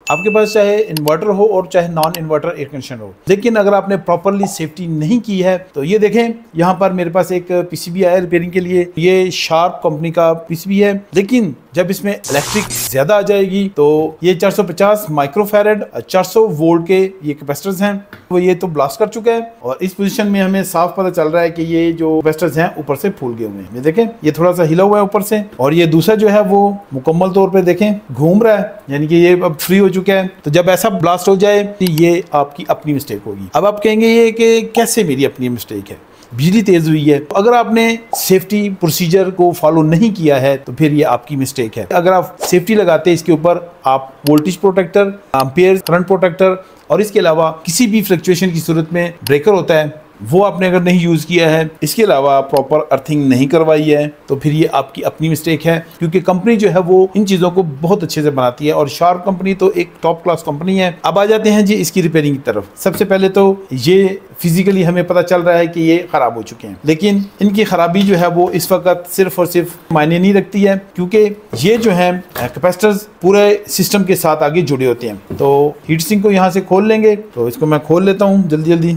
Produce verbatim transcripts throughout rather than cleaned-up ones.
आपके पास चाहे इन्वर्टर हो और चाहे नॉन इन्वर्टर एयर कंडीशनर हो, लेकिन अगर आपने प्रॉपरली सेफ्टी नहीं की है तो ये देखें यहाँ पर मेरे पास एक पीसीबी आया रिपेयरिंग के लिए। ये शार्प कंपनी का पीसीबी है, लेकिन जब इसमें इलेक्ट्रिक ज्यादा आ जाएगी तो ये चार सौ पचास माइक्रोफैरड चार सौ वोल्ट के ये कैपेसिटर्स हैं, वो ये तो ब्लास्ट कर चुका है और इस पोजीशन में हमें साफ पता चल रहा है कि ये जो कैपेसिटर्स हैं ऊपर से फूल गए हुए हैं। ये देखें ये थोड़ा सा हिला हुआ है ऊपर से, और ये दूसरा जो है वो मुकम्मल तौर पे देखें घूम रहा है, यानी कि ये अब फ्री हो चुका है। तो जब ऐसा ब्लास्ट हो जाए तो ये आपकी अपनी मिस्टेक होगी। अब आप कहेंगे ये कि कैसे मेरी अपनी मिस्टेक है, बिजली तेज हुई है। अगर आपने सेफ्टी प्रोसीजर को फॉलो नहीं किया है तो फिर ये आपकी मिस्टेक है। अगर आप सेफ्टी लगाते हैं इसके ऊपर, आप voltage protector, ampere current protector और इसके अलावा किसी भी फ्लक्चुएशन की सूरत में ब्रेकर होता है वो आपने अगर नहीं यूज़ किया है, इसके अलावा प्रॉपर अर्थिंग नहीं करवाई है, तो फिर ये आपकी अपनी मिस्टेक है। क्योंकि कंपनी जो है वो इन चीज़ों को बहुत अच्छे से बनाती है और शार्प कंपनी तो एक टॉप क्लास कंपनी है। अब आ जाते हैं जी इसकी रिपेयरिंग की तरफ। सबसे पहले तो ये फिजिकली हमें पता चल रहा है कि ये ख़राब हो चुके हैं, लेकिन इनकी ख़राबी जो है वो इस वक्त सिर्फ और सिर्फ मायने नहीं रखती है, क्योंकि ये जो है कैपेसिटर्स पूरे सिस्टम के साथ आगे जुड़े होते हैं। तो हीट सिंक को यहाँ से खोल लेंगे, तो इसको मैं खोल लेता हूँ जल्दी जल्दी।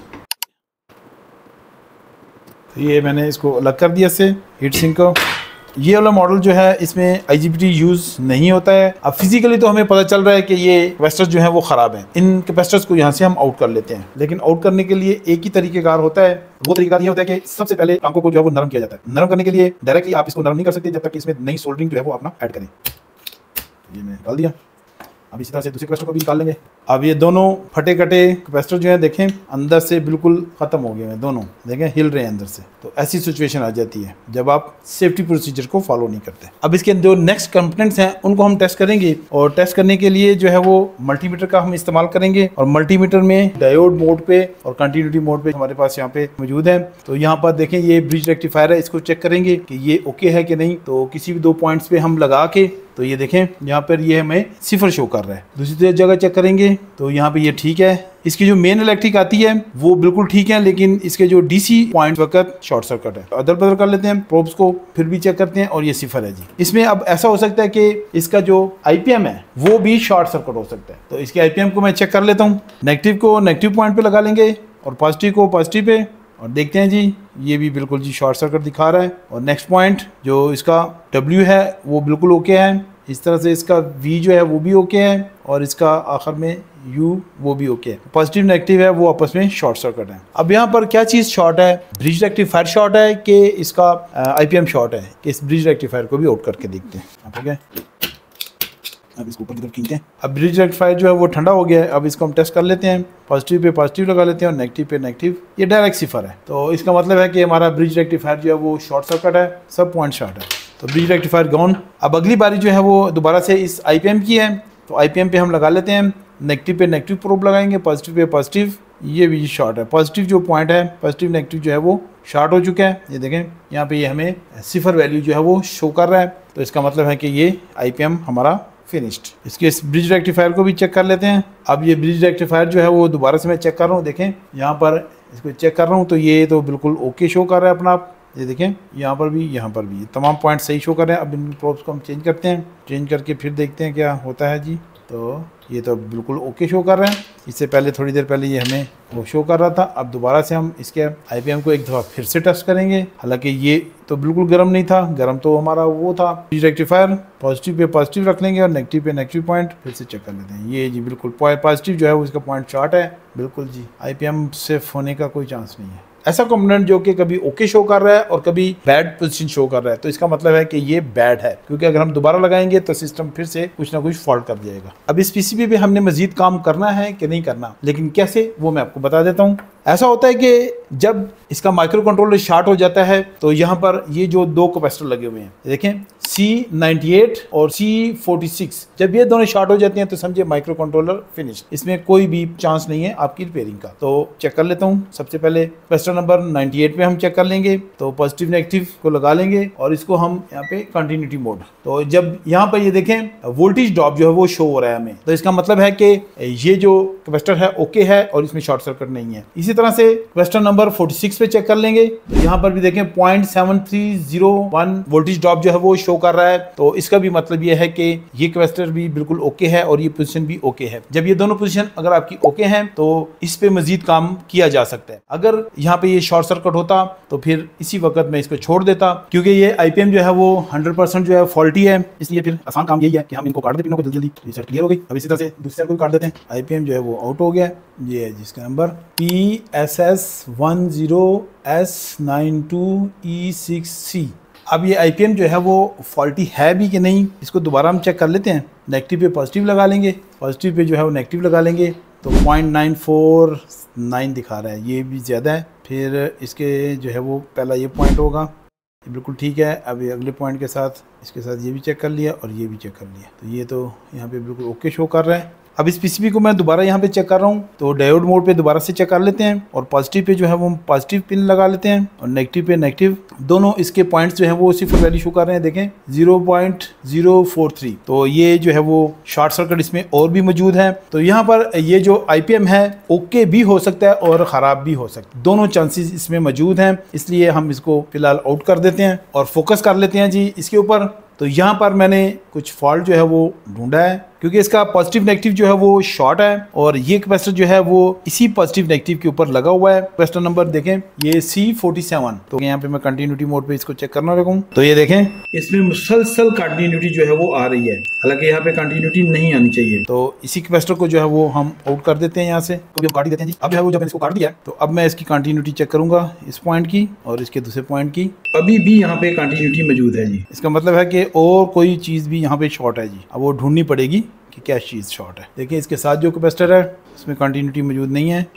ये मैंने इसको अलग कर दिया से हीट सिंक को। ये वाला मॉडल जो है इसमें I G B T use नहीं होता है। अब फिजिकली तो हमें पता चल रहा है कि ये कैपेसिटर्स जो हैं वो ख़राब हैं। इन कैपेसिटर्स को यहाँ से हम आउट कर लेते हैं, लेकिन आउट करने के लिए एक ही तरीकेकार होता है। वो तरीका ये होता है कि सबसे पहले टांकों को जो है वो नरम किया जाता है। नरम करने के लिए डायरेक्टली आप इसको नरम नहीं कर सकते जब तक कि इसमें नई सोल्डरिंग जो है वो अपना ऐड करें। ये मैंने डाल दिया। अब इसी तरह से दूसरे कैपेसिटर को भी निकाल लेंगे। अब ये दोनों फटे कटे कैपेसिटर जो है देखें अंदर से बिल्कुल ख़त्म हो गए हैं, दोनों देखें हिल रहे हैं अंदर से। तो ऐसी सिचुएशन आ जाती है जब आप सेफ्टी प्रोसीजर को फॉलो नहीं करते। अब इसके जो नेक्स्ट कंपोनेंट्स हैं उनको हम टेस्ट करेंगे, और टेस्ट करने के लिए जो है वो मल्टीमीटर का हम इस्तेमाल करेंगे। और मल्टीमीटर में डायोड मोड पे और कंटिन्यूटी मोड पे हमारे पास यहाँ पे मौजूद है। तो यहाँ पर देखें ये ब्रिज रेक्टिफायर है, इसको चेक करेंगे कि ये ओके है कि नहीं। तो किसी भी दो पॉइंट्स पे हम लगा के, तो ये देखें यहाँ पर ये हमें सिफर शो कर रहा है। दूसरी जगह चेक करेंगे तो यहाँ पे ये ठीक है। इसकी जो मेन इलेक्ट्रिक आती है वो बिल्कुल ठीक है, लेकिन इसके जो डीसी पॉइंट वक्त शॉर्ट सर्किट है। अदल बदल कर लेते हैं प्रोब्स को, फिर भी चेक करते हैं, और ये सिफर है जी। इसमें अब ऐसा हो सकता है कि इसका जो आईपीएम है वो भी शॉर्ट सर्किट हो सकता है। तो इसके आईपीएम को मैं चेक कर लेता हूँ। नेगेटिव को नेगेटिव पॉइंट पे लगा लेंगे और पॉजिटिव को पॉजिटिव पे, और देखते हैं जी ये भी बिल्कुल जी शॉर्ट सर्किट दिखा रहा है। और नेक्स्ट पॉइंट जो इसका डब्ल्यू है वो बिल्कुल ओके है। इस तरह से इसका V जो है वो भी ओके है, और इसका आखिर में U वो भी ओके है। पॉजिटिव नेगेटिव है वो आपस में शॉर्ट सर्किट है। अब यहाँ पर क्या चीज़ शॉर्ट है, ब्रिज रेक्टिफायर शॉर्ट है कि इसका आईपीएम शॉर्ट है, कि इस ब्रिज रेक्टिफायर को भी आउट करके देखते हैं। ठीक है, अब इसको ऊपर की तरफ खींचते हैं। अब ब्रिज रेक्टिफायर जो है वो ठंडा हो गया है। अब इसको हम टेस्ट कर लेते हैं। पॉजिटिव पे पॉजिटिव लगा लेते हैं और नेगेटिव पे नेगेटिव। ये डायरेक्ट सिफर है, तो इसका मतलब है कि हमारा ब्रिज रेक्टिफायर जो है वो शॉर्ट सर्किट है, सब पॉइंट शॉर्ट है। तो ब्रिज रेक्टिफायर गॉन। अब अगली बारी जो है वो दोबारा से इस आईपीएम की है, तो आईपीएम पे हम लगा लेते हैं। नेगेटिव पे नेगेटिव प्रोब लगाएंगे, पॉजिटिव पे पॉजिटिव। ये भी शॉर्ट है, पॉजिटिव जो पॉइंट है पॉजिटिव नेगेटिव जो है वो शॉर्ट हो चुका है। ये देखें यहाँ पे ये हमें सिफर वैल्यू जो है वो शो कर रहा है, तो इसका मतलब है कि ये आईपीएम हमारा फिनिश्ड। इसके इस ब्रिज रेक्टिफायर को भी चेक कर लेते हैं। अब ये ब्रिज रेक्टिफायर जो है वो दोबारा से मैं चेक कर रहा हूँ। देखें यहाँ पर इसको चेक कर रहा हूँ तो ये तो बिल्कुल ओके शो कर रहा है अपना आप। ये देखें यहाँ पर भी यहाँ पर भी तमाम पॉइंट सही शो कर रहे हैं। अब इन प्रोब्स को हम चेंज करते हैं, चेंज करके फिर देखते हैं क्या होता है जी। तो ये तो बिल्कुल ओके शो कर रहे हैं। इससे पहले थोड़ी देर पहले ये हमें वो शो कर रहा था। अब दोबारा से हम इसके आईपीएम को एक दफ़ा फिर से टेस्ट करेंगे। हालांकि ये तो बिल्कुल गर्म नहीं था, गर्म तो हमारा वो था ब्रिज रेक्टिफायर। पॉजिटिव पे पॉजिटिव रख लेंगे और नेगेटिव पे नेगेटिव पॉइंट फिर से चेक कर लेते हैं। ये जी बिल्कुल पॉजिटिव जो है वो इसका पॉइंट शॉर्ट है बिल्कुल जी। आईपीएम सेफ होने का कोई चांस नहीं है। ऐसा कंपोनेंट जो कि कभी ओके शो कर रहा है और कभी बैड पोजीशन शो कर रहा है, तो इसका मतलब है कि ये बैड है, क्योंकि अगर हम दोबारा लगाएंगे तो सिस्टम फिर से कुछ ना कुछ फॉल्ट कर जाएगा। अब इस पीसीबी पे हमने मजीद काम करना है कि नहीं करना, लेकिन कैसे वो मैं आपको बता देता हूँ। ऐसा होता है कि जब इसका माइक्रो कंट्रोलर शॉर्ट हो जाता है तो यहाँ पर ये जो दो कैपेसिटर लगे हुए हैं देखें सी नाइंटी एट और सी फोर्टी सिक्स, जब ये दोनों शॉर्ट हो जाते हैं तो समझे माइक्रो कंट्रोलर फिनिश। इसमें कोई भी चांस नहीं है आपकी रिपेयरिंग का। तो चेक कर लेता हूँ। सबसे पहले कैपेसिटर नंबर नाइंटी एट पे हम चेक कर लेंगे, तो पॉजिटिव नेगेटिव को लगा लेंगे और इसको हम यहाँ पे कंटिन्यूटी मोड। तो जब यहाँ पर ये देखें वोल्टेज ड्रॉप जो है वो शो हो रहा है हमें, तो इसका मतलब है कि ये जो कैपेसिटर है ओके है और इसमें शॉर्ट सर्किट नहीं है। इसी तरह से क्वेश्चन नंबर छियालीस पे चेक कर लेंगे। तो यहाँ पर भी देखें point seven three zero one voltage drop जो है वो शो कर रहा है। तो इसका भी मतलब ये है कि ये कैपेसिटर भी बिल्कुल ओके है और ये पोजीशन भी ओके है। जब ये दोनों पोजीशन अगर आपकी ओके हैं तो इस पे मजीद काम किया जा सकता है। अगर यहाँ पे ये शॉर्ट सर्किट होता तो फिर इसी वक्त मैं इसको छोड़ देता, क्योंकि ये आईपीएम जो है वो हंड्रेड परसेंट जो है फॉल्टी है। इसलिए फिर आसान काम यही है कि हम इनको काट दें पिनों को जल्दी जल्दी। ये सेट क्लियर हो गई। अब इसी तरह से दूसरे को भी काट देते हैं। आईपीएम जो है वो आउट हो गया। ये है जिसका number P S S one zero S nine two E six C. अब ये आईपीएम जो है वो फॉल्टी है भी कि नहीं, इसको दोबारा हम चेक कर लेते हैं। नेगेटिव पे पॉजिटिव लगा लेंगे, पॉजिटिव पे जो है वो नेगेटिव लगा लेंगे। तो पॉइंट नाइन फोर नाइन दिखा रहा है, ये भी ज़्यादा है। फिर इसके जो है वो पहला ये पॉइंट होगा, ये बिल्कुल ठीक है। अब ये अगले पॉइंट के साथ इसके साथ ये भी चेक कर लिया और ये भी चेक कर लिया। तो ये तो यहाँ पे बिल्कुल ओके शो कर रहा है। अब इस पीसीबी को मैं दोबारा यहाँ पे चेक कर रहा हूँ। तो डायोड मोड पे दोबारा से चेक कर लेते हैं और पॉजिटिव पे जो है वो पॉजिटिव पिन लगा लेते हैं और नेगेटिव पे नेगेटिव। दोनों इसके पॉइंट्स जो है वो सिर्फ वैल्यू शो कर रहे हैं, देखें zero point zero four three. तो ये जो है वो शॉर्ट सर्किट इसमें और भी मौजूद है। तो यहाँ पर ये जो आईपीएम है ओके भी हो सकता है और ख़राब भी हो सकता है, दोनों चांसेस इसमें मौजूद हैं। इसलिए हम इसको फिलहाल आउट कर देते हैं और फोकस कर लेते हैं जी इसके ऊपर। तो यहाँ पर मैंने कुछ फॉल्ट जो है वो ढूंढा है, क्योंकि इसका पॉजिटिव नेगेटिव जो है वो शॉर्ट है और ये कैपेसिटर जो है वो इसी पॉजिटिव नेगेटिव के ऊपर लगा हुआ है। कैपेसिटर नंबर देखें ये सी फोर्टी सेवन। तो यहाँ पे मैं कंटिन्यूटी मोड पे इसको चेक करना रखूँ। तो ये देखें इसमें मुसलसल कंटिन्यूटी जो है वो आ रही है, हालांकि यहाँ पे कंटिन्यूटी नहीं आनी चाहिए। तो इसी कैपेसिटर को जो है वो हम आउट कर देते हैं यहाँ से, तो काट ही देते हैं जी। अब जो है वो जब इसको काट दिया तो अब मैं इसकी कंटिन्यूटी चेक करूंगा इस पॉइंट की और इसके दूसरे पॉइंट की। अभी भी यहाँ पे कंटिन्यूटी मौजूद है जी। इसका मतलब है कि और कोई चीज भी यहाँ पे शॉर्ट है जी। अब वो ढूंढनी पड़ेगी कि क्या चीज शॉर्ट है। देखिए इसके साथ जो कैपेसिटर है इसमें कंटिन्यूटी मौजूद नहीं है,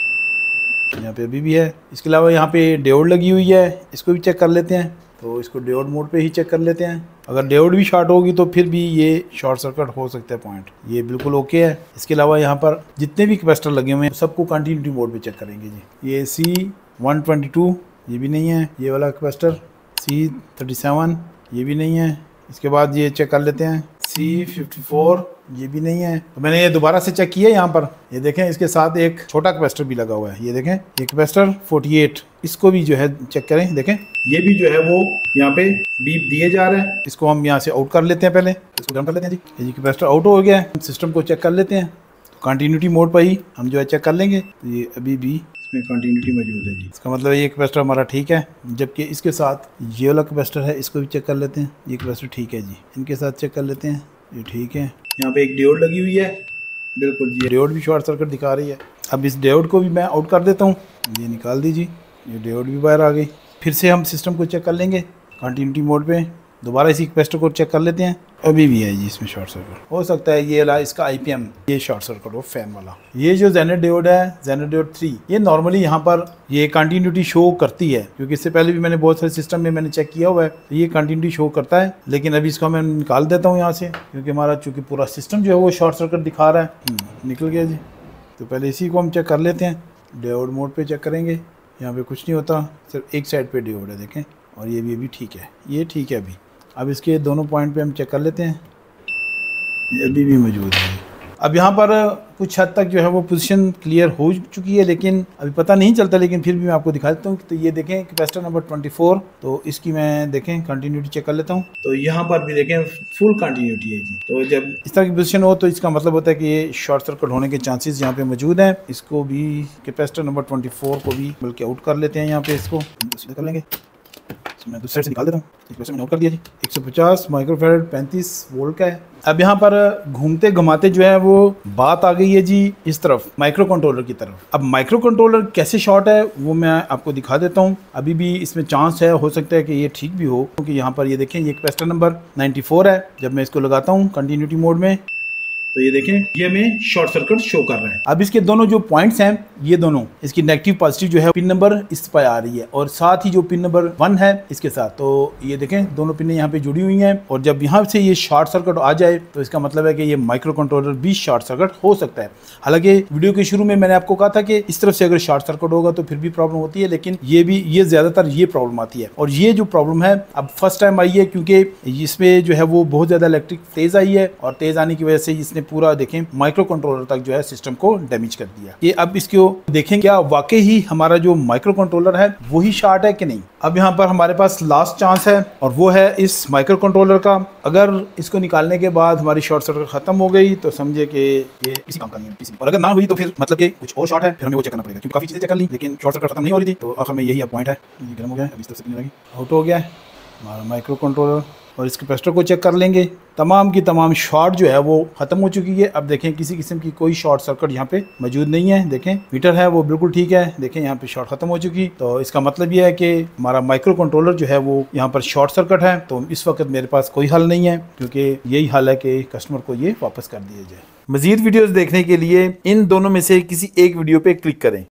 यहाँ पे अभी भी है। इसके अलावा यहाँ पे डायोड लगी हुई है, इसको भी चेक कर लेते हैं। तो इसको डायोड मोड पे ही चेक कर लेते हैं। अगर डायोड भी शॉर्ट होगी तो फिर भी ये शॉर्ट सर्किट हो सकता है पॉइंट, ये बिल्कुल ओके है। इसके अलावा यहाँ पर जितने भी कैपेसिटर लगे हुए हैं सबको कंटिन्यूटी मोड पे चेक करेंगे जी। ये सी वन ट्वेंटी टू ये भी नहीं है, ये वाला कैपेसिटर सी थर्टी सेवन ये भी नहीं है। इसके बाद ये चेक कर लेते हैं सी फिफ्टी फोर ये भी नहीं है। तो मैंने ये दोबारा से चेक किया। यहाँ पर ये देखें इसके साथ एक छोटा कैपेसिटर भी लगा हुआ है, ये देखें ये कैपेसिटर फोर्टी एट, इसको भी जो है चेक करें। देखें ये भी जो है वो यहाँ पे बीप दिए जा रहे हैं। इसको हम यहाँ से आउट कर लेते हैं, पहले इसको डन कर लेते हैं जी। ये कैपेसिटर आउट हो गया है। सिस्टम को चेक कर लेते हैं। तो कंटिन्यूटी मोड पर ही हम जो है चेक कर लेंगे। तो ये अभी भी इसमें कंटिन्यूटी मौजूद है जी। इसका मतलब ये कैपेसिटर हमारा ठीक है, जबकि इसके साथ ये वाला कैपेसिटर है इसको भी चेक कर लेते हैं। ये कैपेसिटर ठीक है जी, इनके साथ चेक कर लेते हैं, ये ठीक है। यहाँ पे एक डायोड लगी हुई है, बिल्कुल जी डायोड भी शॉर्ट सर्किट दिखा रही है। अब इस डायोड को भी मैं आउट कर देता हूँ, ये निकाल दीजिए। ये डायोड भी बाहर आ गई। फिर से हम सिस्टम को चेक कर लेंगे कंटिन्यूटी मोड पे। दोबारा इसी कैपेसिटर को चेक कर लेते हैं। अभी भी है जी इसमें शॉर्ट सर्किट। हो सकता है ये ला इसका आईपीएम ये शॉर्ट सर्किट हो फैन वाला। ये जो जेनेट डायोड है जेनेट डायोड थ्री, ये नॉर्मली यहाँ पर ये कंटिन्यूटी शो करती है, क्योंकि इससे पहले भी मैंने बहुत सारे सिस्टम में मैंने चेक किया हुआ है, तो ये कंटिन्यूटी शो करता है। लेकिन अभी इसको मैं निकाल देता हूँ यहाँ से, क्योंकि हमारा चूँकि पूरा सिस्टम जो है वो शॉर्ट सर्किट दिखा रहा है। निकल गया जी। तो पहले इसी को हम चेक कर लेते हैं। डायोड मोड पर चेक करेंगे, यहाँ पे कुछ नहीं होता, सिर्फ एक साइड पे डायोड है देखें। और ये भी अभी ठीक है, ये ठीक है अभी। अब इसके दोनों पॉइंट पे हम चेक कर लेते हैं, ये अभी भी मौजूद है। अब यहाँ पर कुछ हद तक जो है वो पोजीशन क्लियर हो चुकी है, लेकिन अभी पता नहीं चलता। लेकिन फिर भी मैं आपको दिखा देता हूँ। तो ये देखें कैपेसिटर नंबर ट्वेंटी फोर, तो इसकी मैं देखें कंटिन्यूटी चेक कर लेता हूँ। तो यहाँ पर भी देखें फुल कंटिन्यूटी है जी। तो जब इस तरह की पोजीशन हो तो इसका मतलब होता है कि ये शॉर्ट सर्किट होने के चांसेस यहाँ पे मौजूद हैं। इसको भी कैपेसिटर नंबर ट्वेंटी फोर को भी बल्कि आउट कर लेते हैं। यहाँ पे इसको कर लेंगे, मैं दूसरे से निकाल देता हूँ। मैंने नोट कर दिया जी। एक सौ पचास माइक्रोफैराड पैंतीस वोल्ट का है। अब यहाँ पर घूमते घुमाते जो है वो बात आ गई है जी इस तरफ, माइक्रो कंट्रोलर की तरफ। अब माइक्रो कंट्रोलर कैसे शॉर्ट है वो मैं आपको दिखा देता हूँ। अभी भी इसमें चांस है, हो सकता है कि ये ठीक भी हो, क्योंकि यहाँ पर ये देखें ये कैपेसिटर नंबर नाइन्टी फोर है। जब मैं इसको लगाता हूँ कंटिन्यूटी मोड में तो ये देखें ये हमें शॉर्ट सर्किट शो कर रहा है। अब इसके दोनों जो पॉइंट्स हैं ये दोनों इसकी नेगेटिव पॉजिटिव जो है पिन नंबर इस पर आ रही है, और साथ ही जो पिन नंबर वन है इसके साथ। तो ये देखें दोनों पिनें यहाँ पे जुड़ी हुई हैं, और जब यहाँ से ये शॉर्ट सर्किट आ जाए तो इसका मतलब है कि ये माइक्रो कंट्रोलर भी शॉर्ट सर्किट हो सकता है। हालांकि वीडियो के शुरू में मैंने आपको कहा था कि इस तरफ से अगर शॉर्ट सर्किट होगा तो फिर भी प्रॉब्लम होती है, लेकिन ये भी ये ज्यादातर ये प्रॉब्लम आती है। और ये जो प्रॉब्लम है अब फर्स्ट टाइम आई है, क्योंकि इसमें जो है वो बहुत ज्यादा इलेक्ट्रिक तेज आई है, और तेज आने की वजह से इसने इसने पूरा देखें माइक्रो कंट्रोलर तक जो है सिस्टम को डैमेज कर दिया। ये अब इसको देखें क्या वाकई ही हमारा जो माइक्रो कंट्रोलर है वही शॉर्ट है कि नहीं। अब यहाँ पर हमारे पास लास्ट चांस है और वो है इस माइक्रो कंट्रोलर का। अगर इसको निकालने के बाद हमारी शॉर्ट सर्किट खत्म हो गई तो समझे कि ये किसी काम का नहीं है पीसी। और अगर ना हुई तो फिर मतलब कि कुछ और शॉर्ट है, फिर हमें वो चेक करना पड़ेगा, क्योंकि काफी चीजें चेक कर ली लेकिन शॉर्ट सर्किट खत्म नहीं हो रही थी। तो आखिर में यही अब पॉइंट है। ये गर्म हो गया है, अभी इस तरफ से नहीं लगी, आउट हो गया है हमारा माइक्रो कंट्रोलर। और इस कैपेसिटर को चेक कर लेंगे, तमाम की तमाम शॉर्ट जो है वो खत्म हो चुकी है। अब देखें किसी किस्म की कोई शॉर्ट सर्किट यहाँ पे मौजूद नहीं है। देखें मीटर है वो बिल्कुल ठीक है, देखें यहाँ पे शॉर्ट खत्म हो चुकी। तो इसका मतलब ये है कि हमारा माइक्रो कंट्रोलर जो है वो यहाँ पर शॉर्ट सर्किट है। तो इस वक्त मेरे पास कोई हल नहीं है, क्योंकि यही हल है कि कस्टमर को ये वापस कर दिया जाए। मजीद वीडियोस देखने के लिए इन दोनों में से किसी एक वीडियो पे क्लिक करें।